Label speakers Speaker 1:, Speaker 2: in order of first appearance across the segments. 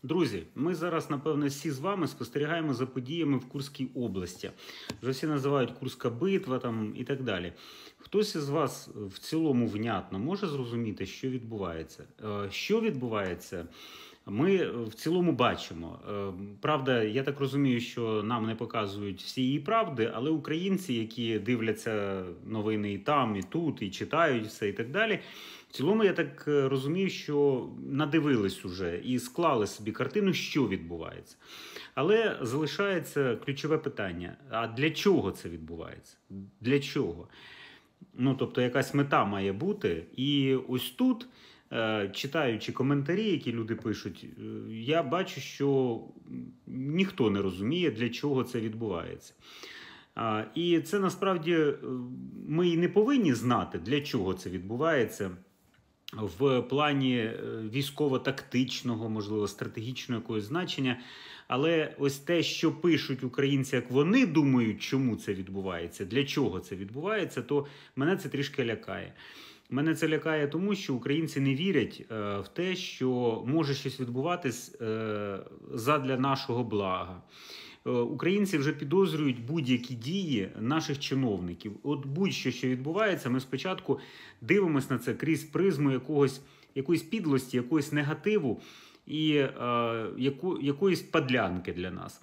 Speaker 1: Друзі, ми зараз, напевно, всі з вами спостерігаємо за подіями в Курській області. Вже всі називають Курська битва там, і так далі. Хтось із вас в цілому внятно може зрозуміти, що відбувається? Що відбувається, ми в цілому бачимо. Правда, я так розумію, що нам не показують всієї правди, але українці, які дивляться новини і там, і тут, і читають все і так далі, в цілому, я так розумію, що надивились уже і склали собі картину, що відбувається. Але залишається ключове питання: а для чого це відбувається? Для чого? Ну, тобто, якась мета має бути. І ось тут, читаючи коментарі, які люди пишуть, я бачу, що ніхто не розуміє, для чого це відбувається. І це насправді ми і не повинні знати, для чого це відбувається в плані військово-тактичного, можливо, стратегічного якогось значення. Але ось те, що пишуть українці, як вони думають, чому це відбувається, для чого це відбувається, то мене це трішки лякає. Мене це лякає тому, що українці не вірять в те, що може щось відбуватись задля нашого блага. Українці вже підозрюють будь-які дії наших чиновників. От будь-що, що відбувається, ми спочатку дивимося на це крізь призму якоїсь підлості, якогось негативу і якоїсь подлянки для нас.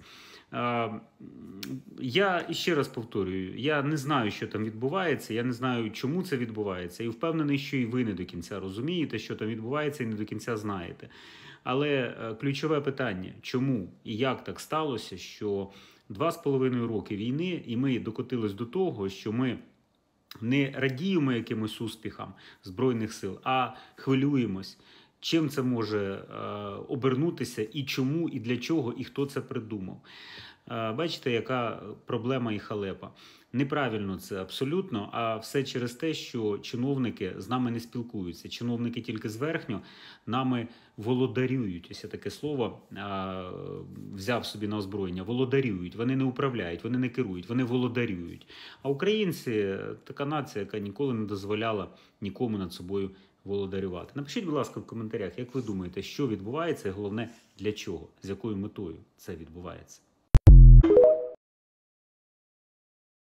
Speaker 1: Я ще раз повторюю, я не знаю, що там відбувається, я не знаю, чому це відбувається, і впевнений, що і ви не до кінця розумієте, що там відбувається, і не до кінця знаєте. Але ключове питання, чому і як так сталося, що 2,5 роки війни, і ми докотились до того, що ми не радіємо якимось успіхам Збройних сил, а хвилюємось, чим це може обернутися, і чому, і для чого, і хто це придумав. Бачите, яка проблема і халепа. Неправильно це абсолютно, а все через те, що чиновники з нами не спілкуються. Чиновники тільки зверхньо нами володарюють. Ось я таке слово взяв собі на озброєння. Володарюють. Вони не управляють, вони не керують, вони володарюють. А українці – така нація, яка ніколи не дозволяла нікому над собою володарювати. Напишіть, будь ласка, в коментарях, як ви думаєте, що відбувається і головне, для чого, з якою метою це відбувається.